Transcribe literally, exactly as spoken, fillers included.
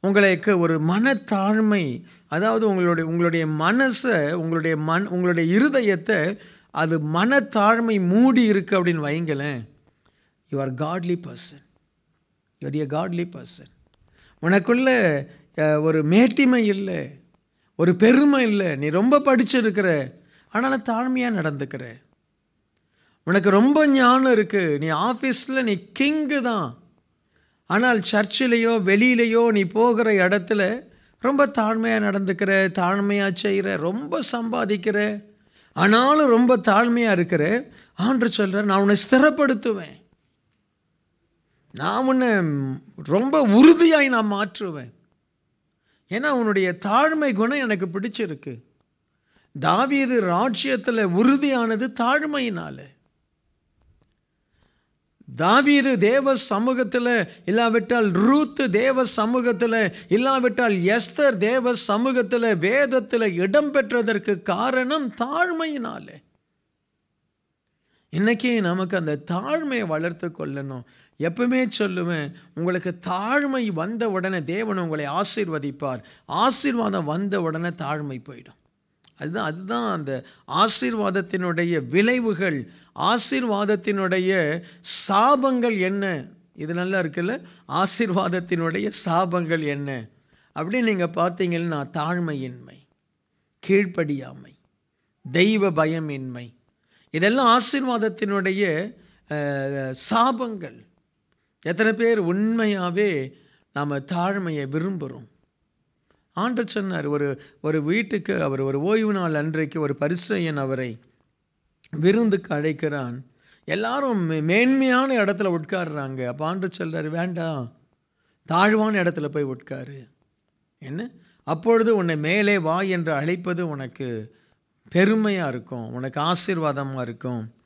உங்களுக்கு ஒரு மனத்தாழ்மை, அதாவது உங்களுடைய உங்களுடைய மனசை, உங்களுடைய மண் உங்களுடைய இருதயத்தை அது மனத்தாழ்மை மூடி இருக்கு அப்படின்னு வைங்களேன். You are godly person. You are a godly person. உனக்குள்ள ஒரு மேட்டிமை இல்லை, ஒரு பெருமை இல்லை. நீ ரொம்ப படிச்சிருக்கிற, ஆனாலும் தாழ்மையாக நடந்துக்கிற. உனக்கு ரொம்ப ஞானம் இருக்குது, நீ ஆஃபீஸில் நீ கிங்கு தான். ஆனால் சர்ச்சிலேயோ வெளியிலையோ நீ போகிற இடத்துல ரொம்ப தாழ்மையாக நடந்துக்கிற, தாழ்மையாக செய்கிற, ரொம்ப சம்பாதிக்கிற, ஆனாலும் ரொம்ப தாழ்மையாக இருக்கிற. ஆண்டவர் சொல்கிறார், நான் உன்னை ஸ்திரப்படுத்துவேன், நான் உன்னை ரொம்ப உறுதியாய் நான் மாற்றுவேன். ஏன்னா உன்னுடைய தாழ்மை குணம் எனக்கு பிடிச்சிருக்கு. தாவீது ராஜ்யத்தில் உறுதியானது தாழ்மையினால. தாவீது தேவ சமூகத்தில் இல்லாவிட்டால் ரூத்து தேவ சமூகத்தில் இல்லாவிட்டால் எஸ்தர் தேவ சமூகத்தில் வேதத்தில் இடம் பெற்றதற்கு காரணம் தாழ்மையினால. இன்னைக்கு நமக்கு அந்த தாழ்மையை வளர்த்து கொள்ளணும். எப்பவுமே சொல்லுவேன், உங்களுக்கு தாழ்மை வந்த உடனே தேவன் உங்களை ஆசீர்வதிப்பார். ஆசீர்வாதம் வந்த உடனே தாழ்மை போயிடும். அதுதான் அதுதான் அந்த ஆசீர்வாதத்தினுடைய விளைவுகள். ஆசீர்வாதத்தினுடைய சாபங்கள் என்ன? இது நல்லா இருக்குல்ல, ஆசீர்வாதத்தினுடைய சாபங்கள் என்ன அப்படின்னு நீங்கள் பார்த்தீங்கன்னா, தாழ்மையின்மை, கீழ்ப்படியாமை, தெய்வ பயமின்மை, இதெல்லாம் ஆசீர்வாதத்தினுடைய சாபங்கள். எத்தனை பேர் உண்மையாகவே நாம் தாழ்மையை விரும்புகிறோம்? ஆண்டவர் சொன்னார், ஒரு ஒரு வீட்டுக்கு அவர் ஒரு ஓய்வு நாள் அன்றைக்கு ஒரு பரிசேயன் அவரை விருந்துக்கு அழைக்கிறான். எல்லாரும் மேன்மையான இடத்துல உட்காடுறாங்க. அப்போ ஆண்டவர் சொல்கிறார், வேண்டாம், தாழ்வான இடத்துல போய் உட்காரு. என்ன? அப்பொழுது உன்னை மேலே வா என்று அழைப்பது உனக்கு பெருமையாக இருக்கும், உனக்கு ஆசீர்வாதமாக இருக்கும்.